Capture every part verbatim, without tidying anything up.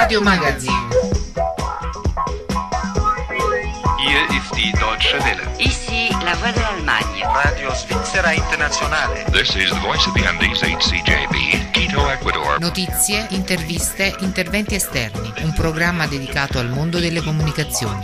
Radio Magazine. Hier ist die Deutsche Welle. Ici la Voix de l'Allemagne. Radio Svizzera Internazionale. This is the Voice of the Andes, H C J B, Quito, Ecuador. Notizie, interviste, interventi esterni. Un programma dedicato al mondo delle comunicazioni.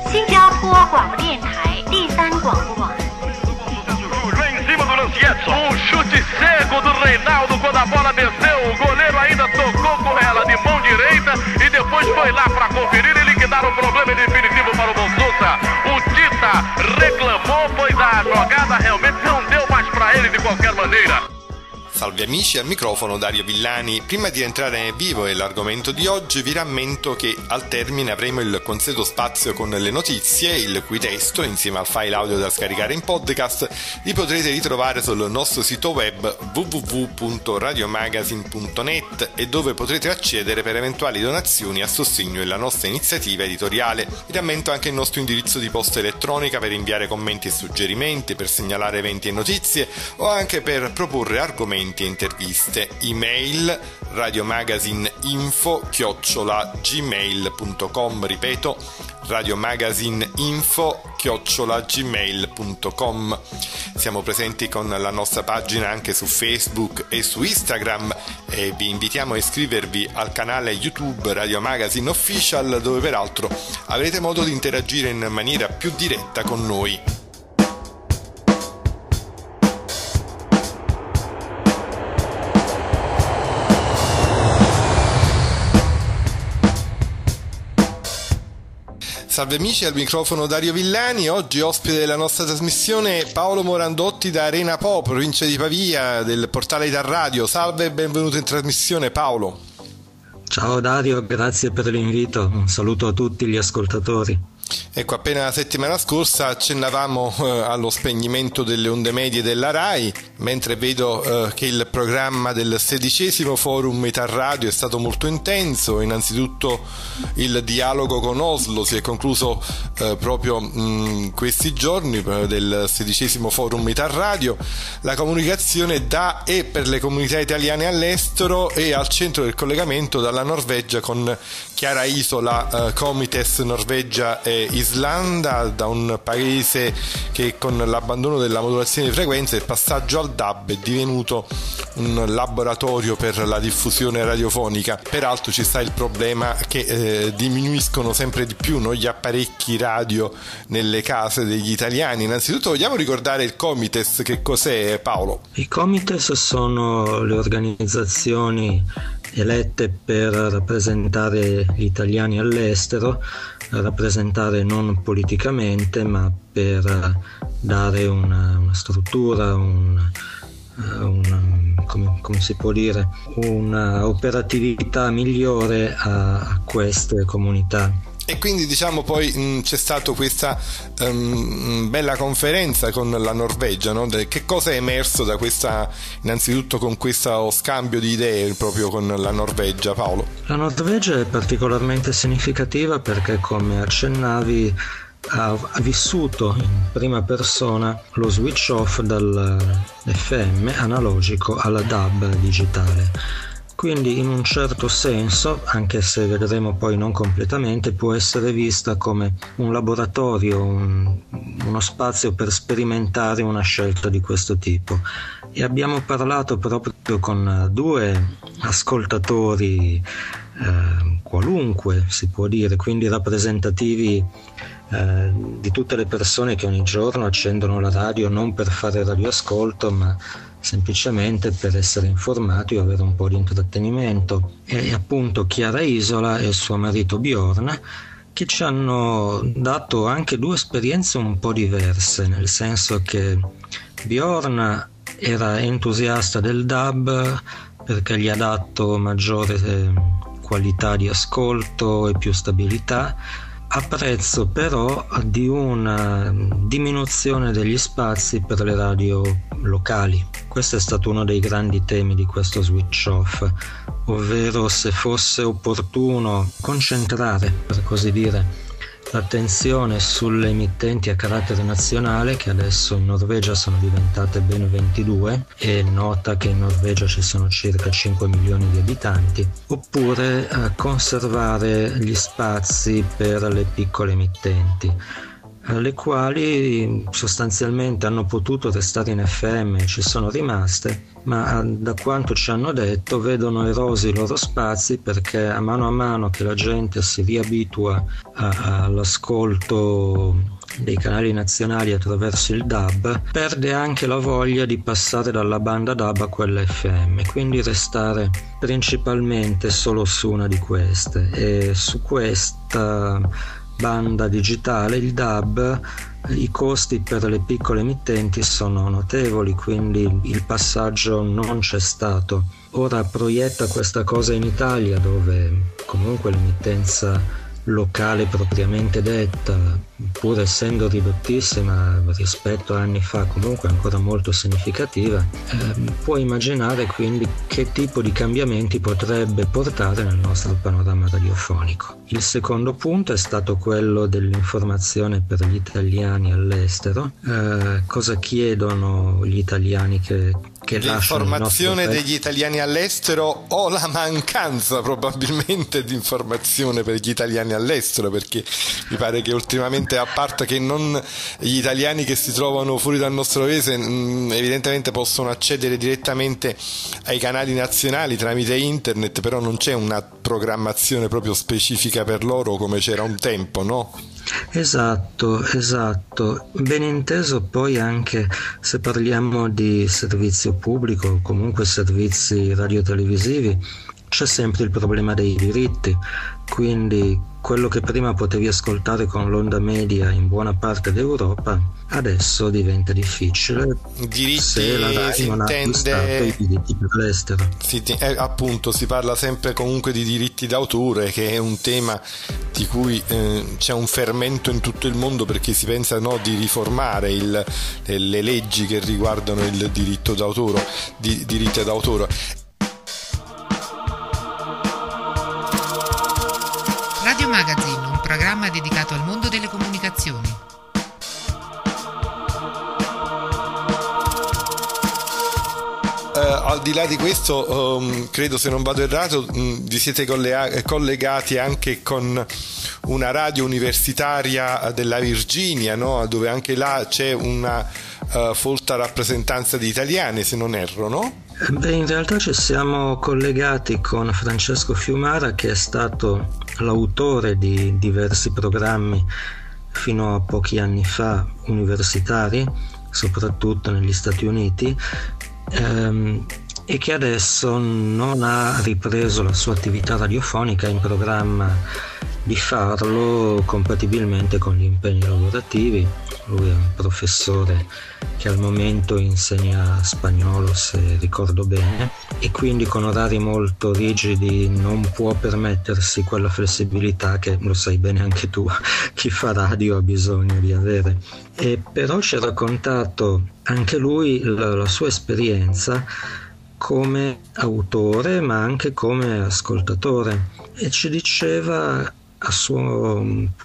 Em cima do Lancietto, um chute cego do Reinaldo quando a bola desceu, o goleiro ainda tocou com ela de mão direita e depois foi lá para conferir e liquidar o problema definitivo para o Bonsusa. O Tita reclamou, pois a jogada realmente não deu mais para ele de qualquer maneira. Salve amici, al microfono Dario Villani. Prima di entrare nel vivo e l'argomento di oggi vi rammento che al termine avremo il consueto spazio con le notizie, il cui testo, insieme al file audio da scaricare in podcast, li potrete ritrovare sul nostro sito web w w w punto radiomagazine punto net e dove potrete accedere per eventuali donazioni a sostegno della nostra iniziativa editoriale. Vi rammento anche il nostro indirizzo di posta elettronica per inviare commenti e suggerimenti, per segnalare eventi e notizie o anche per proporre argomenti e interviste. Email radiomagazineinfo chiocciola gmail punto com, ripeto radiomagazineinfo chiocciola gmail punto com. Siamo presenti con la nostra pagina anche su Facebook e su Instagram e vi invitiamo a iscrivervi al canale YouTube Radio Magazine Official, dove peraltro avrete modo di interagire in maniera più diretta con noi. Salve amici, al microfono Dario Villani. Oggi ospite della nostra trasmissione Paolo Morandotti da Arena Po, provincia di Pavia, del portale Ital Radio. Salve e benvenuto in trasmissione, Paolo. Ciao Dario, grazie per l'invito. Un saluto a tutti gli ascoltatori. Ecco, appena la settimana scorsa accennavamo eh, allo spegnimento delle onde medie della RAI, mentre vedo eh, che il programma del sedicesimo Forum Ital Radio è stato molto intenso. Innanzitutto il dialogo con Oslo si è concluso eh, proprio in questi giorni eh, del sedicesimo Forum Ital Radio. La comunicazione da e per le comunità italiane all'estero e al centro del collegamento dalla Norvegia con Chiara Isola, eh, Comites Norvegia e Islanda, da un paese che con l'abbandono della modulazione di frequenza e il passaggio al D A B è divenuto un laboratorio per la diffusione radiofonica. Peraltro ci sta il problema che eh, diminuiscono sempre di più no, gli apparecchi radio nelle case degli italiani. Innanzitutto vogliamo ricordare il Comites, che cos'è, Paolo? I Comites sono le organizzazioni elette per rappresentare gli italiani all'estero, rappresentare non politicamente ma per dare una, una struttura, un, una, come, come si può dire, una operatività migliore a, a queste comunità. E quindi diciamo poi mh, c'è stata questa um, bella conferenza con la Norvegia, no? Che cosa è emerso da questa, innanzitutto con questo scambio di idee proprio con la Norvegia, Paolo? La Norvegia è particolarmente significativa perché, come accennavi, ha, ha vissuto in prima persona lo switch off dall'F M analogico alla D A B digitale. Quindi in un certo senso, anche se vedremo poi non completamente, può essere vista come un laboratorio, un, uno spazio per sperimentare una scelta di questo tipo. E abbiamo parlato proprio con due ascoltatori eh, qualunque, si può dire, quindi rappresentativi eh, di tutte le persone che ogni giorno accendono la radio non per fare radioascolto, ma semplicemente per essere informati o avere un po' di intrattenimento. E appunto Chiara Isola e suo marito Bjorn, che ci hanno dato anche due esperienze un po' diverse, nel senso che Bjorn era entusiasta del D A B perché gli ha dato maggiore qualità di ascolto e più stabilità, a prezzo però di una diminuzione degli spazi per le radio locali. Questo è stato uno dei grandi temi di questo switch off, ovvero se fosse opportuno concentrare, per così dire, l'attenzione sulle emittenti a carattere nazionale, che adesso in Norvegia sono diventate ben ventidue, e nota che in Norvegia ci sono circa cinque milioni di abitanti, oppure a conservare gli spazi per le piccole emittenti, le quali sostanzialmente hanno potuto restare in F M, ci sono rimaste, ma da quanto ci hanno detto vedono erosi i loro spazi, perché a mano a mano che la gente si riabitua a, all'ascolto dei canali nazionali attraverso il D A B, perde anche la voglia di passare dalla banda D A B a quella F M, quindi restare principalmente solo su una di queste. E su questa banda digitale, il D A B, i costi per le piccole emittenti sono notevoli, quindi il passaggio non c'è stato. Ora proietta questa cosa in Italia, dove comunque l'emittenza locale propriamente detta, pur essendo ridottissima rispetto a anni fa, comunque ancora molto significativa, eh, può immaginare quindi che tipo di cambiamenti potrebbe portare nel nostro panorama radiofonico. Il secondo punto è stato quello dell'informazione per gli italiani all'estero. Eh, cosa chiedono gli italiani che che l'informazione degli italiani all'estero, o la mancanza probabilmente di informazione per gli italiani all'estero, perché mi pare che ultimamente, a parte che non gli italiani che si trovano fuori dal nostro paese mh, evidentemente possono accedere direttamente ai canali nazionali tramite internet, però non c'è una programmazione proprio specifica per loro come c'era un tempo, no? Esatto, esatto. Ben inteso poi anche se parliamo di servizio pubblico o comunque servizi radiotelevisivi, c'è sempre il problema dei diritti, quindi quello che prima potevi ascoltare con l'onda media in buona parte d'Europa adesso diventa difficile. Diritti, se la Rai non ha acquistato i diritti per l'estero. Si, eh, appunto, si parla sempre comunque di diritti d'autore, che è un tema di cui eh, c'è un fermento in tutto il mondo, perché si pensa no, di riformare il, le, le leggi che riguardano il diritto d'autore, di, diritti d'autore. Radio Magazine, un programma dedicato al mondo delle comunicazioni. Uh, al di là di questo, um, credo, se non vado errato, um, vi siete collega- collegati anche con una radio universitaria della Virginia, no? Dove anche là c'è una uh, folta rappresentanza di italiani, se non erro, no? Beh, in realtà ci siamo collegati con Francesco Fiumara, che è stato l'autore di diversi programmi fino a pochi anni fa universitari, soprattutto negli Stati Uniti, ehm, e che adesso non ha ripreso la sua attività radiofonica, in programma di farlo compatibilmente con gli impegni lavorativi. Lui è un professore che al momento insegna spagnolo, se ricordo bene, e quindi con orari molto rigidi non può permettersi quella flessibilità che, lo sai bene anche tu, chi fa radio ha bisogno di avere. E però ci ha raccontato anche lui la, la sua esperienza come autore, ma anche come ascoltatore, e ci diceva, a suo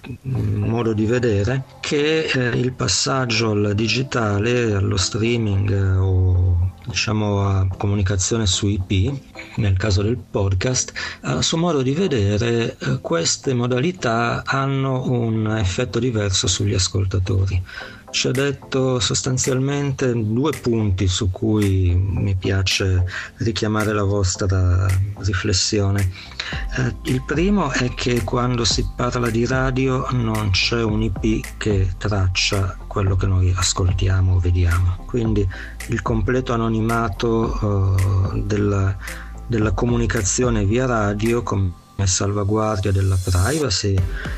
modo di vedere, che eh, il passaggio al digitale, allo streaming eh, o diciamo a comunicazione su I P, nel caso del podcast, a suo modo di vedere eh, queste modalità hanno un effetto diverso sugli ascoltatori. Ci ha detto sostanzialmente due punti su cui mi piace richiamare la vostra riflessione. Eh, il primo è che quando si parla di radio non c'è un I P che traccia quello che noi ascoltiamo o vediamo, quindi il completo anonimato eh, della, della comunicazione via radio come salvaguardia della privacy,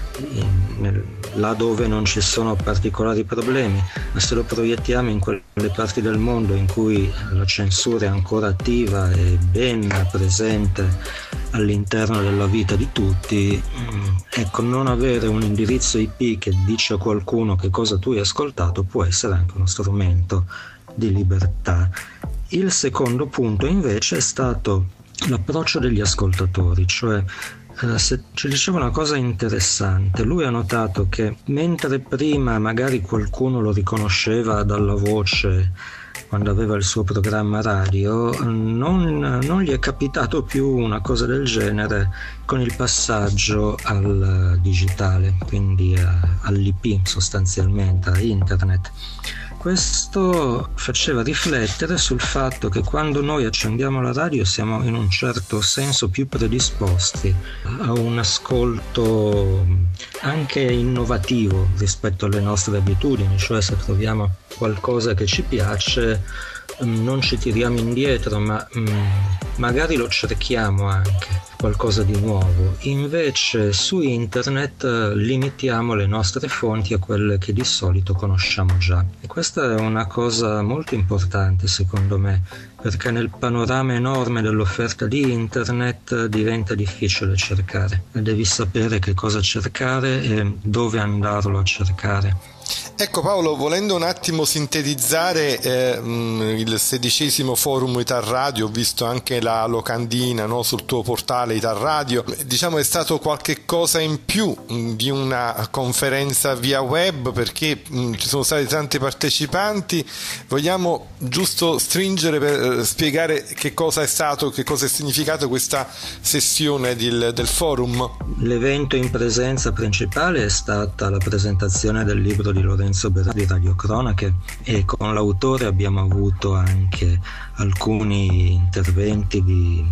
in, là dove non ci sono particolari problemi, ma se lo proiettiamo in quelle parti del mondo in cui la censura è ancora attiva e ben presente all'interno della vita di tutti, ecco, non avere un indirizzo I P che dice a qualcuno che cosa tu hai ascoltato può essere anche uno strumento di libertà. Il secondo punto invece è stato l'approccio degli ascoltatori, cioè eh, se, ci diceva una cosa interessante. Lui ha notato che mentre prima magari qualcuno lo riconosceva dalla voce quando aveva il suo programma radio, non, non gli è capitato più una cosa del genere con il passaggio al digitale, quindi a, all'I P sostanzialmente, a internet. Questo faceva riflettere sul fatto che quando noi accendiamo la radio siamo in un certo senso più predisposti a un ascolto anche innovativo rispetto alle nostre abitudini, cioè se troviamo qualcosa che ci piace non ci tiriamo indietro, ma mh, magari lo cerchiamo anche, qualcosa di nuovo. Invece su internet eh, limitiamo le nostre fonti a quelle che di solito conosciamo già. E questa è una cosa molto importante secondo me, perché nel panorama enorme dell'offerta di internet diventa difficile cercare. Devi sapere che cosa cercare e dove andarlo a cercare. Ecco Paolo, volendo un attimo sintetizzare eh, il sedicesimo forum Italradio, ho visto anche la locandina, no, sul tuo portale Italradio, diciamo è stato qualche cosa in più mh, di una conferenza via web, perché mh, ci sono stati tanti partecipanti. Vogliamo giusto stringere per eh, spiegare che cosa è stato, che cosa è significato questa sessione del, del forum? L'evento in presenza principale è stata la presentazione del libro di Lorenzo Berardi, Radiocronache, e con l'autore abbiamo avuto anche alcuni interventi di,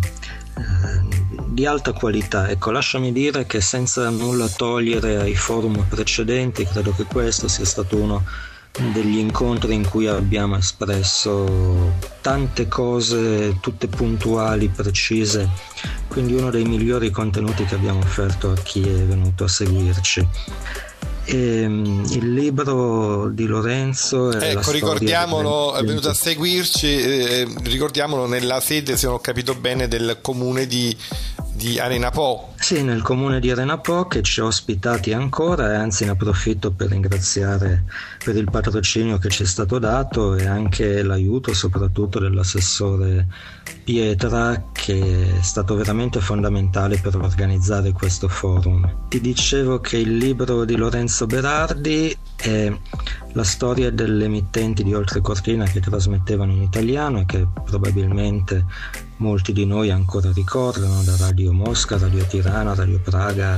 eh, di alta qualità. Ecco, lasciami dire che senza nulla togliere ai forum precedenti, credo che questo sia stato uno degli incontri in cui abbiamo espresso tante cose, tutte puntuali, precise, quindi uno dei migliori contenuti che abbiamo offerto a chi è venuto a seguirci. E, il libro di Lorenzo è ecco, la ricordiamolo, storia è venuto a seguirci, eh, ricordiamolo, nella sede, se non ho capito bene, del comune di, di Arena Po. Sì, nel comune di Arena Po, che ci ha ospitati ancora, e anzi ne approfitto per ringraziare per il patrocinio che ci è stato dato e anche l'aiuto soprattutto dell'assessore Pietra, che è stato veramente fondamentale per organizzare questo forum. Ti dicevo che il libro di Lorenzo Berardi è la storia delle emittenti di oltrecortina che trasmettevano in italiano e che probabilmente molti di noi ancora ricordano, da Radio Mosca, Radio Tirana, Radio Praga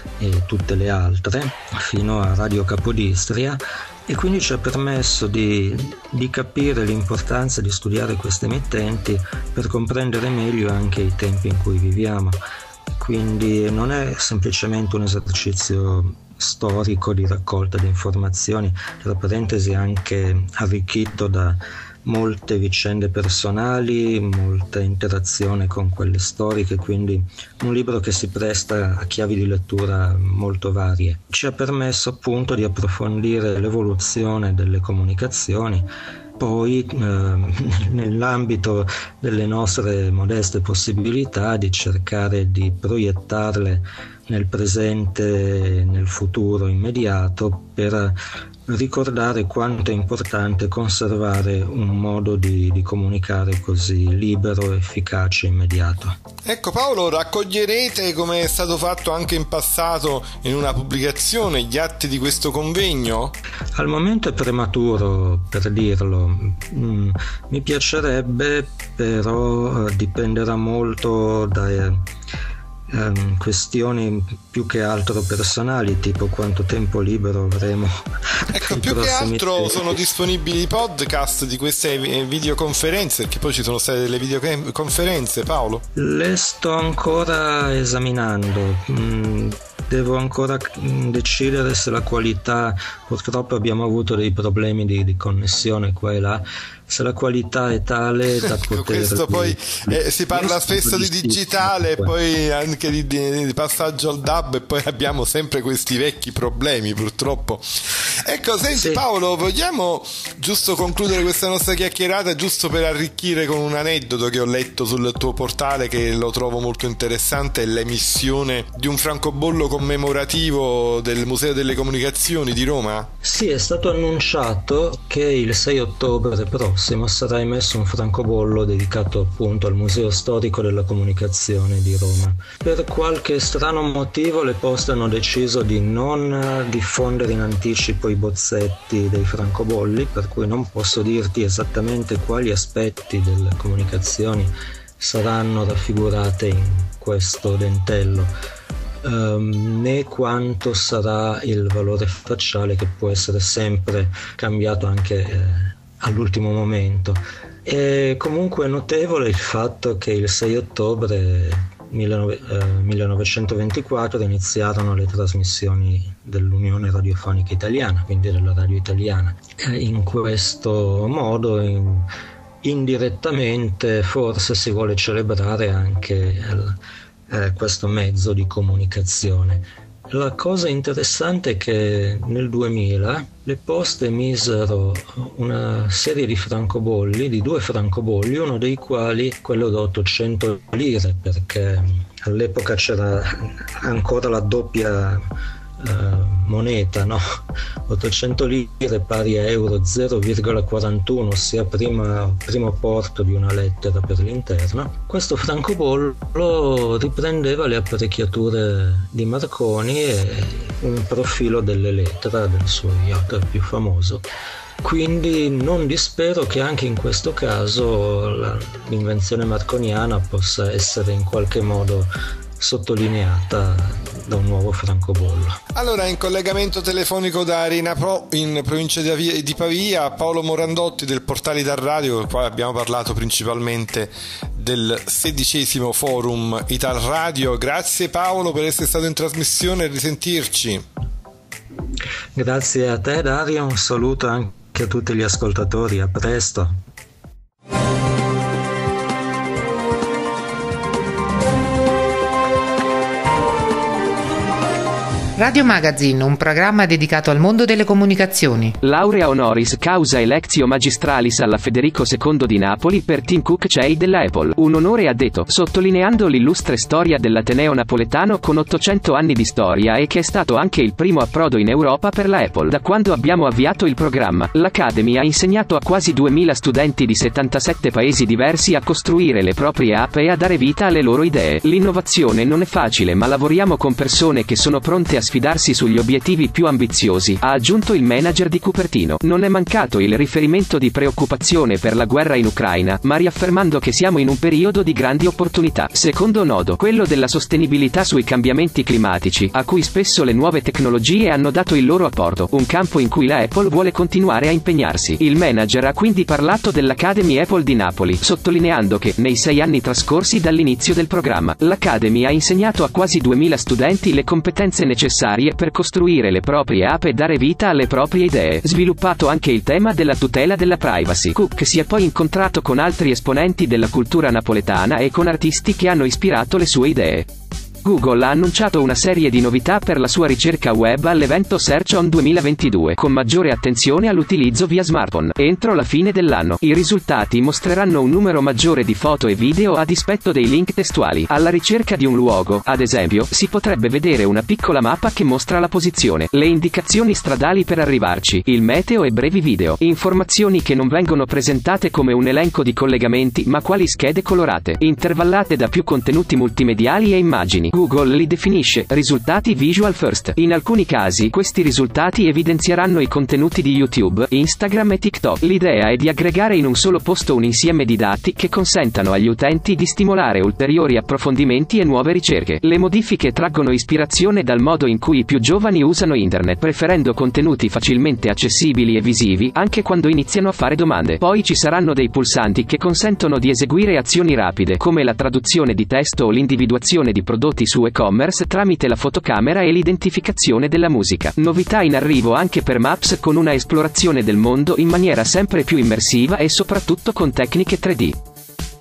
e tutte le altre, fino a Radio Capodistria, e quindi ci ha permesso di, di capire l'importanza di studiare queste emittenti per comprendere meglio anche i tempi in cui viviamo. Quindi non è semplicemente un esercizio storico di raccolta di informazioni, tra parentesi anche arricchito da molte vicende personali, molta interazione con quelle storiche, quindi un libro che si presta a chiavi di lettura molto varie. Ci ha permesso appunto di approfondire l'evoluzione delle comunicazioni, poi eh, nell'ambito delle nostre modeste possibilità di cercare di proiettarle nel presente e nel futuro immediato, per ricordare quanto è importante conservare un modo di, di comunicare così libero, efficace e immediato. Ecco Paolo, raccoglierete, come è stato fatto anche in passato in una pubblicazione, gli atti di questo convegno? Al momento è prematuro per dirlo, mm, mi piacerebbe, però eh, dipenderà molto da Um, questioni più che altro personali, tipo quanto tempo libero avremo. Ecco, più che altro tempi. Sono disponibili i podcast di queste videoconferenze, perché poi ci sono state delle videoconferenze, Paolo? Le sto ancora esaminando, mm, devo ancora decidere se la qualità, purtroppo abbiamo avuto dei problemi di, di connessione qua e là, se la qualità è tale da poter... Questo poi eh, si parla spesso di digitale e poi anche di, di, di passaggio al D A B, e poi abbiamo sempre questi vecchi problemi purtroppo. Ecco, senti sì. Paolo, vogliamo giusto concludere questa nostra chiacchierata giusto per arricchire con un aneddoto che ho letto sul tuo portale, che lo trovo molto interessante, è l'emissione di un francobollo commemorativo del Museo delle Comunicazioni di Roma? Sì, è stato annunciato che il sei ottobre prossimo sarà emesso un francobollo dedicato appunto al Museo Storico della Comunicazione di Roma. Per qualche strano motivo le poste hanno deciso di non diffondere in anticipo i bozzetti dei francobolli, per cui non posso dirti esattamente quali aspetti delle comunicazioni saranno raffigurate in questo dentello, ehm, né quanto sarà il valore facciale, che può essere sempre cambiato anche eh, all'ultimo momento. È comunque notevole il fatto che il sei ottobre millenovecentoventiquattro iniziarono le trasmissioni dell'Unione Radiofonica Italiana, quindi della radio italiana. In questo modo in, indirettamente forse si vuole celebrare anche il, eh, questo mezzo di comunicazione. La cosa interessante è che nel duemila le poste emisero una serie di francobolli, di due francobolli, uno dei quali quello da ottocento lire, perché all'epoca c'era ancora la doppia uh, moneta, no? ottocento lire pari a euro zero virgola quarantuno, ossia prima, primo porto di una lettera per l'interno. Questo francobollo riprendeva le apparecchiature di Marconi e un profilo dell'Elettra, del suo yacht più famoso. Quindi non dispero che anche in questo caso la, l'invenzione marconiana possa essere in qualche modo sottolineata da un nuovo francobollo. Allora, in collegamento telefonico da Arena Pro in provincia di Pavia, Paolo Morandotti del Portale Ital Radio. Poi abbiamo parlato principalmente del sedicesimo forum Ital Radio. Grazie Paolo per essere stato in trasmissione e risentirci. Grazie a te Dario, un saluto anche a tutti gli ascoltatori, a presto. Radio Magazine, un programma dedicato al mondo delle comunicazioni. Laurea honoris causa electio magistralis alla Federico secondo di Napoli per Tim Cook C E I della Apple. Un onore addetto, sottolineando l'illustre storia dell'Ateneo napoletano con ottocento anni di storia e che è stato anche il primo approdo in Europa per la Apple. Da quando abbiamo avviato il programma, l'Academy ha insegnato a quasi duemila studenti di settantasette paesi diversi a costruire le proprie app e a dare vita alle loro idee. L'innovazione non è facile, ma lavoriamo con persone che sono pronte a sfidarsi sugli obiettivi più ambiziosi, ha aggiunto il manager di Cupertino. Non è mancato il riferimento di preoccupazione per la guerra in Ucraina, ma riaffermando che siamo in un periodo di grandi opportunità. Secondo nodo, quello della sostenibilità sui cambiamenti climatici, a cui spesso le nuove tecnologie hanno dato il loro apporto, un campo in cui la Apple vuole continuare a impegnarsi. Il manager ha quindi parlato dell'Academy Apple di Napoli, sottolineando che, nei sei anni trascorsi dall'inizio del programma, l'Academy ha insegnato a quasi duemila studenti le competenze necessarie per costruire le proprie app e dare vita alle proprie idee. Sviluppato anche il tema della tutela della privacy. Cook si è poi incontrato con altri esponenti della cultura napoletana e con artisti che hanno ispirato le sue idee. Google ha annunciato una serie di novità per la sua ricerca web all'evento Search On duemilaventidue, con maggiore attenzione all'utilizzo via smartphone. Entro la fine dell'anno, i risultati mostreranno un numero maggiore di foto e video a dispetto dei link testuali. Alla ricerca di un luogo, ad esempio, si potrebbe vedere una piccola mappa che mostra la posizione, le indicazioni stradali per arrivarci, il meteo e brevi video. Informazioni che non vengono presentate come un elenco di collegamenti, ma quali schede colorate, intervallate da più contenuti multimediali e immagini. Google li definisce risultati visual first. In alcuni casi, questi risultati evidenzieranno i contenuti di YouTube, Instagram e TikTok. L'idea è di aggregare in un solo posto un insieme di dati che consentano agli utenti di stimolare ulteriori approfondimenti e nuove ricerche. Le modifiche traggono ispirazione dal modo in cui i più giovani usano internet, preferendo contenuti facilmente accessibili e visivi, anche quando iniziano a fare domande. Poi ci saranno dei pulsanti che consentono di eseguire azioni rapide, come la traduzione di testo o l'individuazione di prodotti su e-commerce tramite la fotocamera e l'identificazione della musica. Novità in arrivo anche per Maps, con una esplorazione del mondo in maniera sempre più immersiva e soprattutto con tecniche tre D.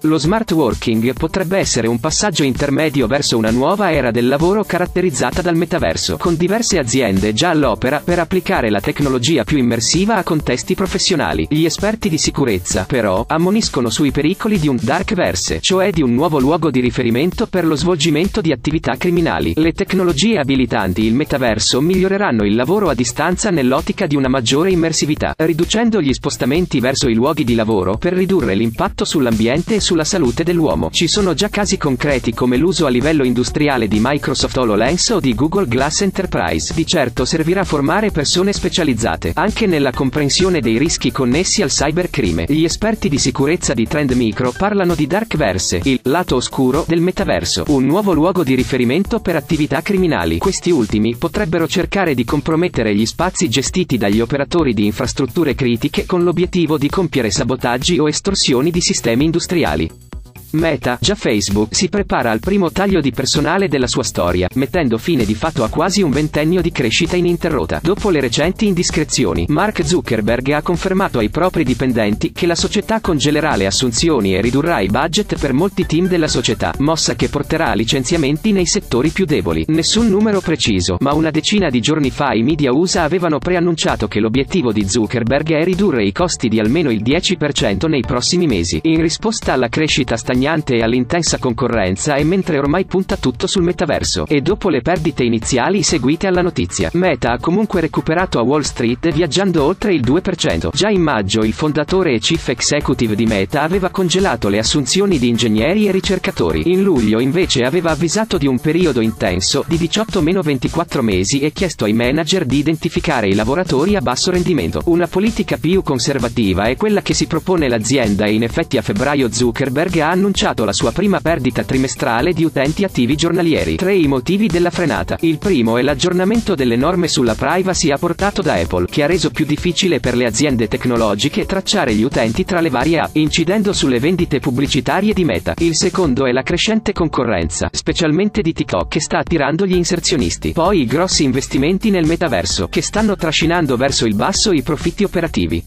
Lo smart working potrebbe essere un passaggio intermedio verso una nuova era del lavoro caratterizzata dal metaverso, con diverse aziende già all'opera per applicare la tecnologia più immersiva a contesti professionali. Gli esperti di sicurezza, però, ammoniscono sui pericoli di un darkverse, cioè di un nuovo luogo di riferimento per lo svolgimento di attività criminali. Le tecnologie abilitanti il metaverso miglioreranno il lavoro a distanza nell'ottica di una maggiore immersività, riducendo gli spostamenti verso i luoghi di lavoro per ridurre l'impatto sull'ambiente e sulla salute dell'uomo. Ci sono già casi concreti come l'uso a livello industriale di Microsoft HoloLens o di Google Glass Enterprise. Di certo servirà formare persone specializzate anche nella comprensione dei rischi connessi al cybercrime. Gli esperti di sicurezza di Trend Micro parlano di darkverse, il lato oscuro del metaverso, un nuovo luogo di riferimento per attività criminali. Questi ultimi potrebbero cercare di compromettere gli spazi gestiti dagli operatori di infrastrutture critiche con l'obiettivo di compiere sabotaggi o estorsioni di sistemi industriali. Meta, già Facebook, si prepara al primo taglio di personale della sua storia, mettendo fine di fatto a quasi un ventennio di crescita ininterrotta. Dopo le recenti indiscrezioni, Mark Zuckerberg ha confermato ai propri dipendenti che la società congelerà le assunzioni e ridurrà i budget per molti team della società, mossa che porterà a licenziamenti nei settori più deboli. Nessun numero preciso, ma una decina di giorni fa i media U S A avevano preannunciato che l'obiettivo di Zuckerberg è ridurre i costi di almeno il dieci per cento nei prossimi mesi, in risposta alla crescita stagnante e all'intensa concorrenza, e mentre ormai punta tutto sul metaverso. E dopo le perdite iniziali seguite alla notizia, Meta ha comunque recuperato a Wall Street viaggiando oltre il due per cento. Già in maggio il fondatore e chief executive di Meta aveva congelato le assunzioni di ingegneri e ricercatori. In luglio invece aveva avvisato di un periodo intenso di diciotto ventiquattro mesi e chiesto ai manager di identificare i lavoratori a basso rendimento. Una politica più conservativa è quella che si propone l'azienda e in effetti a febbraio Zuckerberg ha annunciato la sua prima perdita trimestrale di utenti attivi giornalieri. Tre i motivi della frenata. Il primo è l'aggiornamento delle norme sulla privacy apportato da Apple, che ha reso più difficile per le aziende tecnologiche tracciare gli utenti tra le varie app, incidendo sulle vendite pubblicitarie di Meta. Il secondo è la crescente concorrenza, specialmente di TikTok, che sta attirando gli inserzionisti. Poi i grossi investimenti nel metaverso, che stanno trascinando verso il basso i profitti operativi.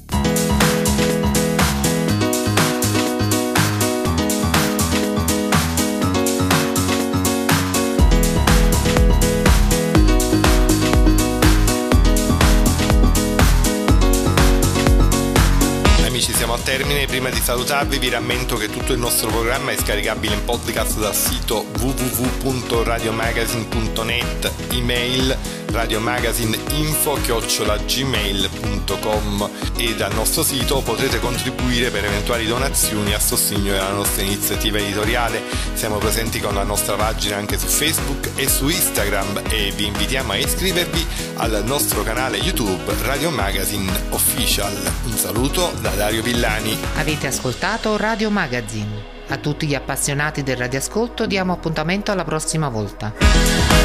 Termine, prima di salutarvi vi rammento che tutto il nostro programma è scaricabile in podcast dal sito w w w punto radiomagazine punto net, email radiomagazineinfo chiocciola gmail punto com, e dal nostro sito potrete contribuire per eventuali donazioni a sostegno della nostra iniziativa editoriale. Siamo presenti con la nostra pagina anche su Facebook e su Instagram e vi invitiamo a iscrivervi al nostro canale YouTube Radio Magazine Official. Un saluto da Dario Villani. Avete ascoltato Radio Magazine. A tutti gli appassionati del radioascolto diamo appuntamento alla prossima volta.